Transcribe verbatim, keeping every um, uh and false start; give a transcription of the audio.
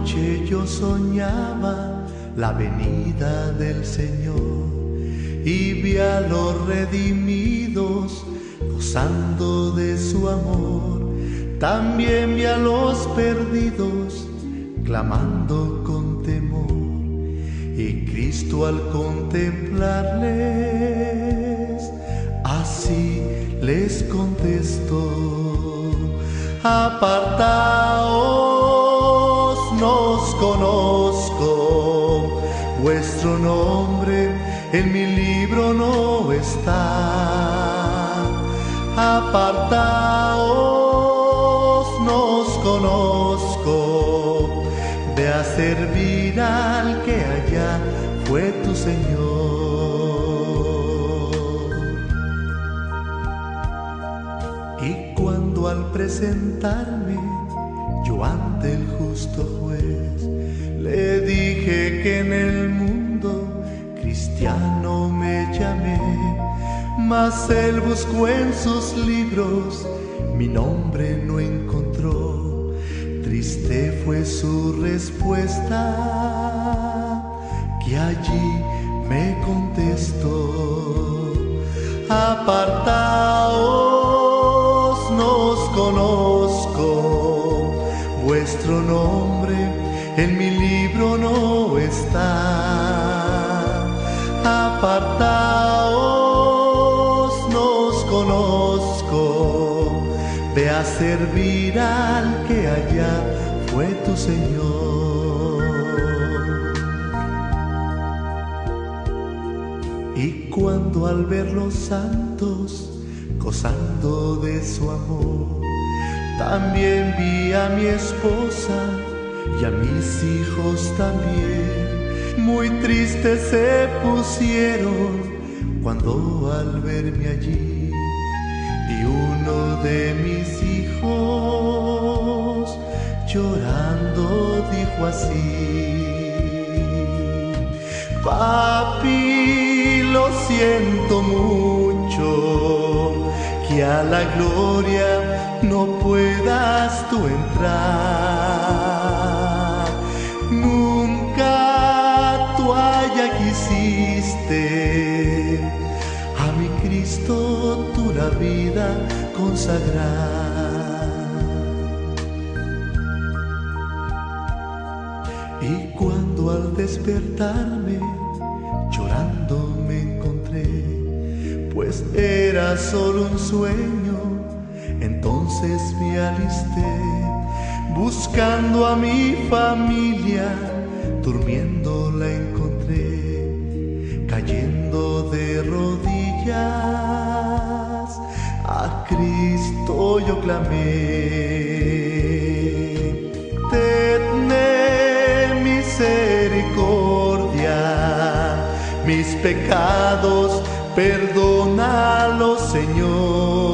noche yo soñaba la venida del Señor y vi a los redimidos gozando de su amor. También vi a los perdidos clamando con temor, y Cristo al contemplarles así les contestó: apartaos, no os conozco, vuestro nombre en mi libro no está. Apartaos, no os conozco, ve a servir al que allá fue tu Señor. Y cuando al presentarme yo ante el justo juez, le dije que en el mundo cristiano me llamé, mas él buscó en sus libros, mi nombre no encontró. Triste fue su respuesta, que allí me contestó: apartaos, no os conozco, vuestro nombre en mi libro no está. Apartaos, no os conozco, ve a servir al que allá fue tu Señor. Y cuando al ver los santos gozando de su amor, también vi a mi esposa y a mis hijos también, muy tristes se pusieron cuando al verme allí, y uno de mis hijos llorando dijo así: papi, lo siento mucho, que a la gloria no puedas tú entrar. Nunca toalla quisiste a mi Cristo tú la vida consagrar. Y cuando al despertarme llorando me encontré, pues era solo un sueño, entonces me alisté, buscando a mi familia, durmiendo la encontré, cayendo de rodillas, a Cristo yo clamé: tenme misericordia, mis pecados perdónalos, Señor.